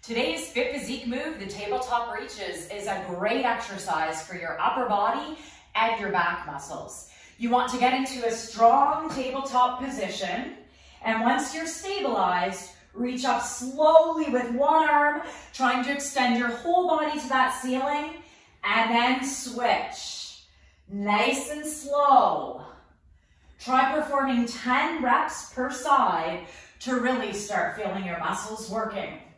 Today's Fit Physique move, the tabletop reaches, is a great exercise for your upper body and your back muscles. You want to get into a strong tabletop position, and once you're stabilized, reach up slowly with one arm, trying to extend your whole body to that ceiling, and then switch. Nice and slow. Try performing 10 reps per side to really start feeling your muscles working.